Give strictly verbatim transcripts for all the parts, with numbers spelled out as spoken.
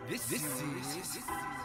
This, this is.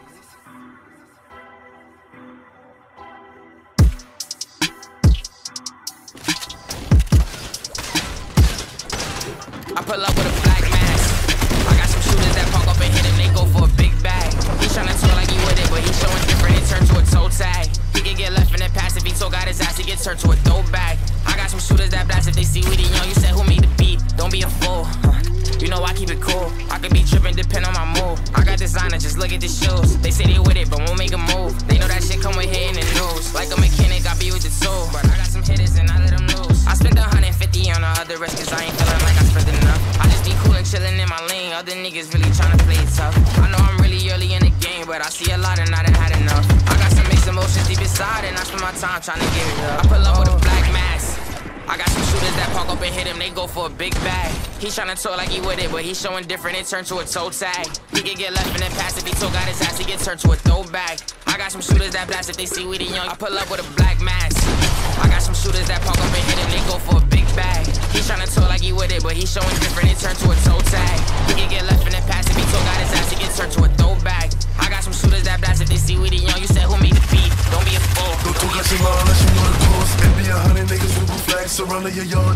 I pull up with a black mask. I got some shooters that punk up and hit him, they go for a big bag. He tryna talk like he with it, but he showing different, it turned to a toe tag. He can get left in the pass if he took out his ass, he get turned to a throwback. I got some shooters that blast if they see we the young. You said who made the beat? Don't be a fool. You know I keep it cool. I could be tripping, depend on my mood. I got designer, just look at the shoes. They say they with it, but won't make a move. They know that shit come with hitting the news. Like a mechanic, I be with the tool. But I got some hitters and I let them lose. I spent one hundred fifty on the other rest, cause I ain't feeling like I spent enough. I just be cool and chillin' in my lane. Other niggas really tryna play it tough. I know I'm really early in the game, but I see a lot and I done had enough. I got some mixed emotions deep inside, and I spend my time tryna give it up. I pull up with a black mask. I got some shooters that park up and hit him, they go for a big bag. He tryna talk like he with it, but he showing different, it turned to a toe tag. He can get left in the pass if he took out his ass, he get turned to a throwback. I got some shooters that blast if they see we the young. I pull up with a black mask. I got some shooters that park up and hit him, they go for a big bag. He tryna talk like he with it, but he showing different, it turned to a toe tag. He can get left in the pass if he took out his ass, he get turned to a throwback. I got some shooters that blast if they see we the young. You said who made the beat? Don't be a fool. Don't talk like your mom unless you know the course. It be a hundred niggas with blue flags surrounding your yard.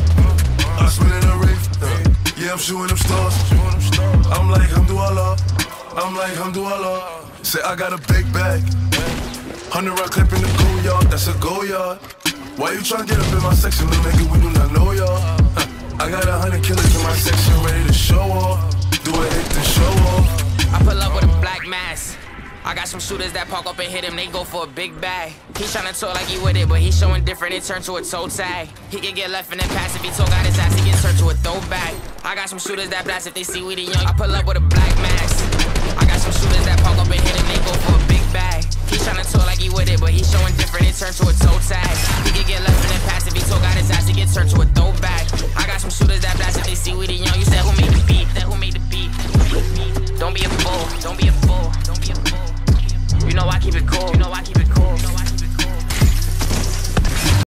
I spin in a rave. Yeah, I'm shooting them stars. I'm like Hamdulillah. I'm like Hamdulillah. Say I got a big bag. Hundred round clip in the go yard. That's a go yard. Why you tryna get up in my section, little nigga? We do not know y'all. I got a hundred killers in my section ready to show off. Do a hit to show off. I pull up with a black mask. I got some shooters that park up and hit him, they go for a big bag. He tryna talk like he with it, but he showing different, it turned to a toe tag. He can get left in the pass if he took out his ass, he get turned to a throwback. I got some shooters that blast if they see we the young. I pull up with a black mask. I got some shooters that park up and hit him, they go for a big bag. He tryna talk like he with it, but he showing different, it turned to a toe tag. He can get left in the pass if he took out his ass, he get turned to a throwback. I got some shooters that blast if they see we the young. You said who made the beat? That who made the beat? Don't be a fool, don't be a fool.